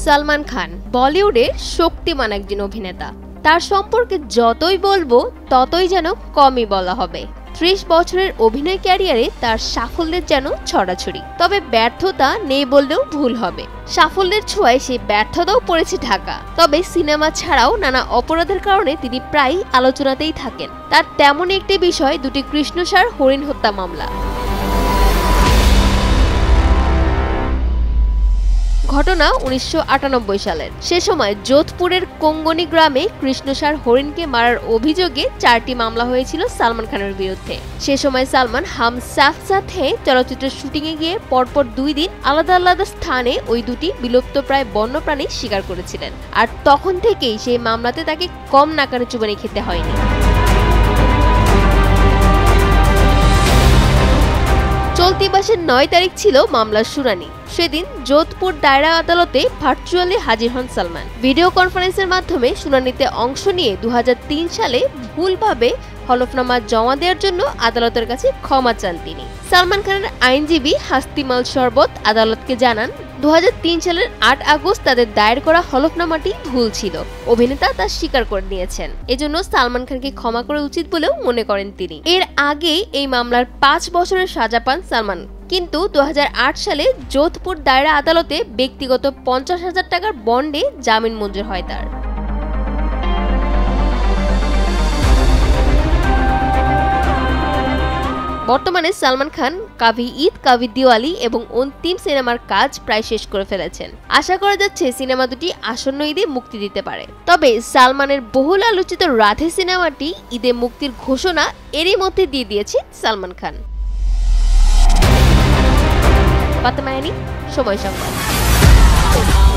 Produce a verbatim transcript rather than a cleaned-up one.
সালমান খান বলিউডের শক্তিমান একজন অভিনেতা। তার সম্পর্কে যতই বলবো ততই যেন কমই বলা হবে। ত্রিশ বছরের অভিনয় ক্যারিয়ারে তার সাফল্যের যেন ছড়াছড়ি, তবে ব্যর্থতা নেই বললেও ভুল হবে। সাফল্যের ছোঁয়ায় সেই ব্যর্থতাও পড়েছে ঢাকা। তবে সিনেমা ছাড়াও নানা অপরাধের কারণে তিনি প্রায় আলোচনাতেই থাকেন। তার তেমন একটি বিষয় দুটি কৃষ্ণসার হরিণ হত্যা মামলা। ঘটনা উনিশশো আটানব্বই সালের। সে সময় যোধপুরের কোঙ্গনি গ্রামে কৃষ্ণসার হরিণকে মারার অভিযোগে চারটি মামলা হয়েছিল সালমান খানের বিরুদ্ধে। সে সময় সালমান হাম সাথ সাথ হ্যায় চলচ্চিত্রের শুটিংয়ে গিয়ে পরপর দুই দিন আলাদা আলাদা স্থানে ওই দুটি বিলুপ্তপ্রায় বন্যপ্রাণী শিকার করেছিলেন। আর তখন থেকেই সেই মামলাতে তাকে কম নাকারে চুবানি খেতে হয়নি। চলতি মাসের নয় তারিখ ছিল মামলার শুনানি। সেদিন যোধপুর দায়রা আদালতে ভার্চুয়ালি হাজির হন সালমান। ভিডিও কনফারেন্সের মাধ্যমে শুনানিতে অংশ নিয়ে দু হাজার তিন সালে ভুলভাবে হলফনামা জমা দেওয়ার জন্য আদালতের কাছে ক্ষমা চান তিনি। সালমান খানের আইনজীবী হাস্তিমাল শরবত আদালতকে জানান, দু হাজার তিন সালের আট আগস্ট তাদের দায়ের করা হলফনামাটি ভুল ছিল। অভিনেতা তা স্বীকার করে নিয়েছেন। এজন্য সালমান খানকে ক্ষমা করা উচিত বলেও মনে করেন তিনি। এর আগেই এই মামলার পাঁচ বছরের সাজা পান সালমান। কিন্তু দু হাজার আট সালে যোধপুর দায়রা আদালতে ব্যক্তিগত পঞ্চাশ হাজার টাকার বন্ডে জামিন মঞ্জুর হয় তার। বর্তমানে সালমান খান কাভি ঈদ কাভি দিওয়ালি এবং অন্তিম সিনেমার কাজ প্রায় শেষ করে ফেলেছেন। আশা করা যাচ্ছে সিনেমা দুটি আসন্ন ঈদে মুক্তি দিতে পারে। তবে সালমানের বহুল আলোচিত রাধে সিনেমাটি ঈদে মুক্তির ঘোষণা এরই মধ্যে দিয়ে দিয়েছে সালমান খান। ফাতেমা আইনি, সময় সংবাদ।